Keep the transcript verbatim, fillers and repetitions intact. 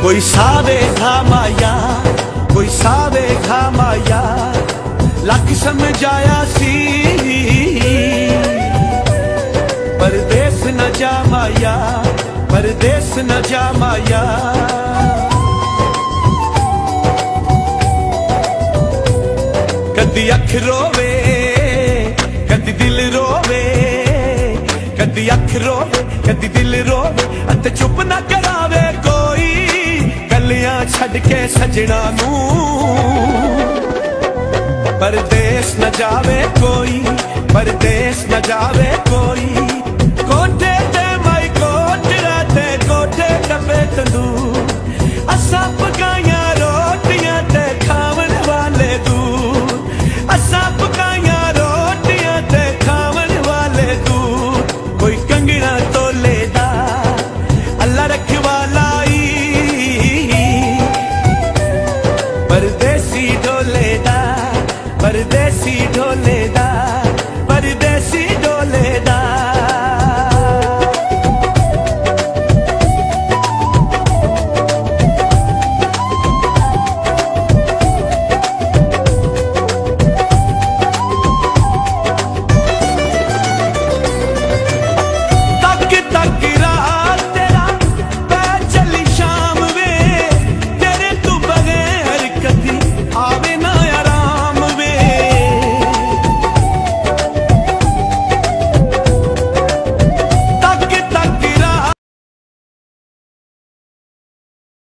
कोई सावे घामाया, कोई सावे घामाया, लख समझाया सी, परदेस न जा माया, परदेस न जा माया। कदी अख रोवे, कदी दिल रोवे, कदी अख रोवे, कदी दिल रोवे, अते चुप ना करावे कोई, गलियां छड़ के सजना नू, परदेस न जावे कोई, परदेस न जावे कोई।